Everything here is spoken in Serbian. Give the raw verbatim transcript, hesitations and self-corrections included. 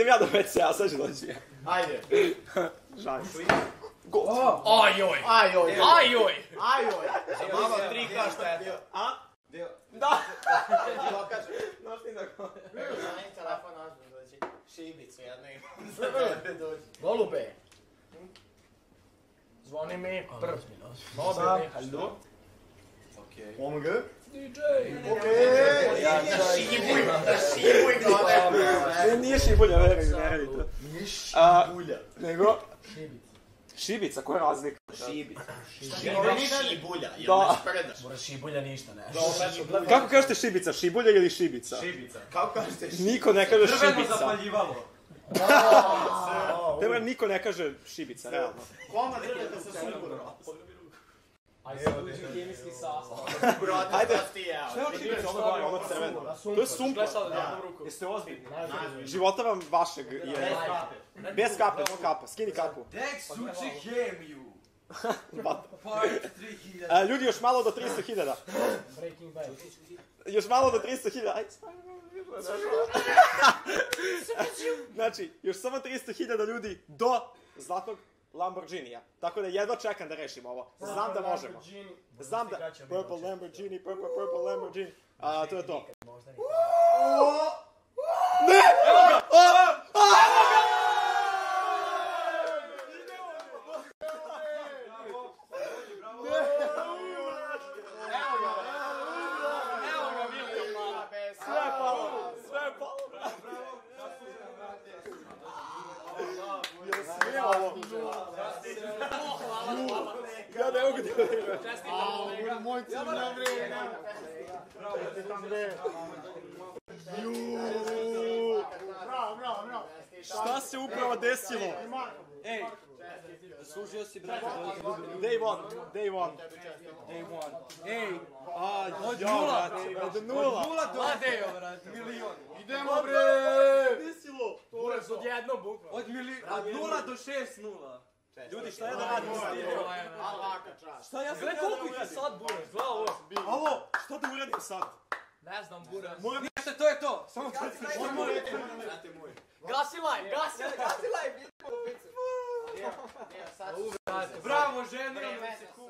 idem ja do ve cea, sad ću doći. Ajde. Žalim se. Ajoj. Ajoj. Ajoj. Ajoj. Mama tri ka šta je to? A? Dio. Da! Bilo kaže. Znaš ti na ko? Zanim telefon nazvam dođi. Šibicu jednu imam. Za tebe dođi. Golube. Zvoni mi. Prv. Sam. Hajdo. Okej. O M G. D J. Okej. Šibuj. Šibuj kao Ne, nije šibulja, veruj, ne radi to. Nije A, šibulja. Nego, Šibica. šibica, koja je razlika? Šibica. Šibica. Šibulja. Jel Da. me spredaš? Mora šibulja ništa, ne. Kako kažete šibica, šibulja ili šibica? Šibica. Kako kažete šibica? Niko ne kaže Drveno šibica. zapaljivalo. Tebe niko ne kaže šibica, realno. Koma drveta sa sumporom. Ajde, uđi kemijski sastav. Brate, Ajde. da ti jeo. Šta je od šibica, ono gore, ono crveno? To je sumpor. Jeste ozbiljni? Života vam vašeg je... Bez kape, no kapa, skini kapu. Dex uči hemiju. Bata. Part tri hiljade. A, ljudi, još malo do tristo hiljada. Breaking Bad. Još malo do tristo hiljada. Ajde, znači, još samo tristo hiljada ljudi do zlatnog Lamborghinija. Tako da jedva čekam da rešimo ovo. Znam da možemo. Znam da... Purple Lamborghini, purple, purple Lamborghini. A, to je to. Ne! Evo ga! Sve je palo, sve je palo. Jel sve ovo? Ja ne mogu da verujem. A, moj cilj na vreme. Bravo, bre. Bravo, bravo, bravo. Šta se upravo desilo? Ej, zaslužio si, brate. Day one, day one. Day one. Ej, a, od Ja, nula. brate, od nula. Od nula do... Adejo, brate. Milion. Idemo, bre. Desilo? Uraz od jednog bukva. Od mili... Od nula do šest nula. Ljudi, šta ja da radim s tim? A, laka čast. Šta ja sad Gle da koliko ih je uradim? sad buraz, gledaj ovo. Alo, šta da uradim sad? Ne znam, buraz. Moram... Ništa, to je to. Samo to Možemo reći, brate moj. Gasi live, gasi live. Evo, sad Bravo, ženio me se